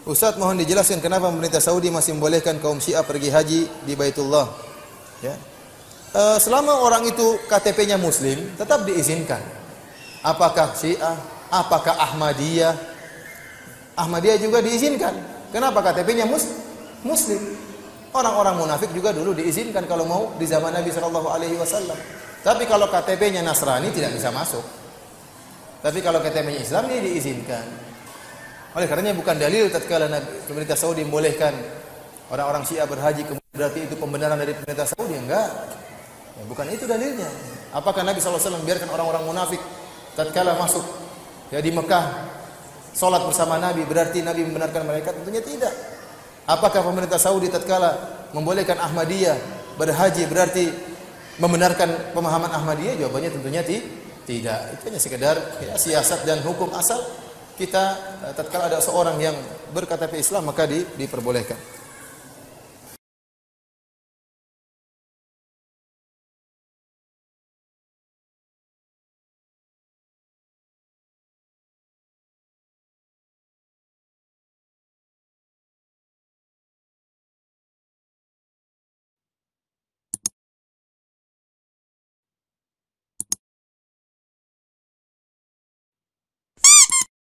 Ustaz, mohon dijelaskan kenapa pemerintah Saudi masih membolehkan kaum Syiah pergi haji di Baitullah. Ya. Selama orang itu KTP-nya Muslim, tetap diizinkan. Apakah Syiah, apakah Ahmadiyah? Ahmadiyah juga diizinkan. Kenapa KTP-nya Muslim? Orang-orang munafik juga dulu diizinkan kalau mau di zaman Nabi Shallallahu Alaihi Wasallam. Tapi kalau KTP-nya Nasrani tidak bisa masuk. Tapi kalau KTP-nya Islam dia diizinkan. Oleh karenanya bukan dalil tatkala pemerintah Saudi membolehkan orang-orang Syiah berhaji, kemudian berarti itu pembenaran dari pemerintah Saudi, enggak. Ya, bukan itu dalilnya. Apakah Nabi SAW membiarkan orang-orang munafik tatkala masuk ya di Mekah salat bersama Nabi berarti Nabi membenarkan mereka? Tentunya tidak. Apakah pemerintah Saudi tatkala membolehkan Ahmadiyah berhaji berarti membenarkan pemahaman Ahmadiyah? Jawabannya tentunya tidak. Itu hanya sekedar ya, siasat dan hukum asal. Kita tatkala ada seorang yang berKTP Islam maka diperbolehkan.